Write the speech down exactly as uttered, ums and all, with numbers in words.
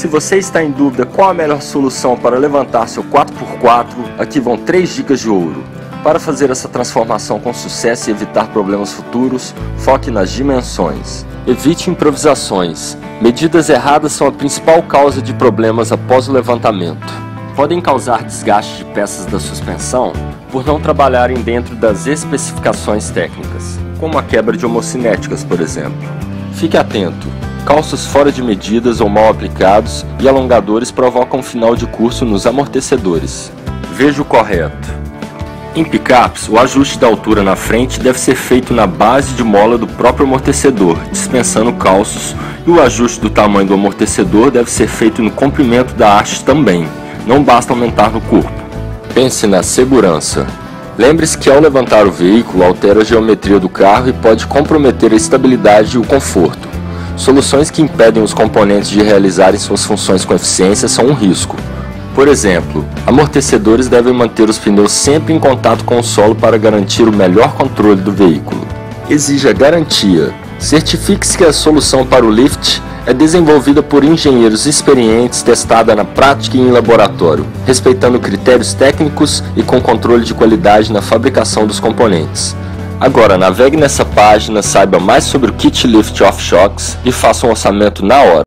Se você está em dúvida qual a melhor solução para levantar seu quatro por quatro, aqui vão três dicas de ouro. Para fazer essa transformação com sucesso e evitar problemas futuros, foque nas dimensões. Evite improvisações. Medidas erradas são a principal causa de problemas após o levantamento. Podem causar desgaste de peças da suspensão por não trabalharem dentro das especificações técnicas, como a quebra de homocinéticas, por exemplo. Fique atento. Calços fora de medidas ou mal aplicados e alongadores provocam final de curso nos amortecedores. Veja o correto. Em picapes, o ajuste da altura na frente deve ser feito na base de mola do próprio amortecedor, dispensando calços, e o ajuste do tamanho do amortecedor deve ser feito no comprimento da haste também, não basta aumentar no corpo. Pense na segurança. Lembre-se que ao levantar o veículo altera a geometria do carro e pode comprometer a estabilidade e o conforto. Soluções que impedem os componentes de realizarem suas funções com eficiência são um risco. Por exemplo, amortecedores devem manter os pneus sempre em contato com o solo para garantir o melhor controle do veículo. Exija garantia. Certifique-se que a solução para o lift é desenvolvida por engenheiros experientes, testada na prática e em laboratório, respeitando critérios técnicos e com controle de qualidade na fabricação dos componentes. Agora navegue nessa página, saiba mais sobre o Kit Lift Off Shocks e faça um orçamento na hora.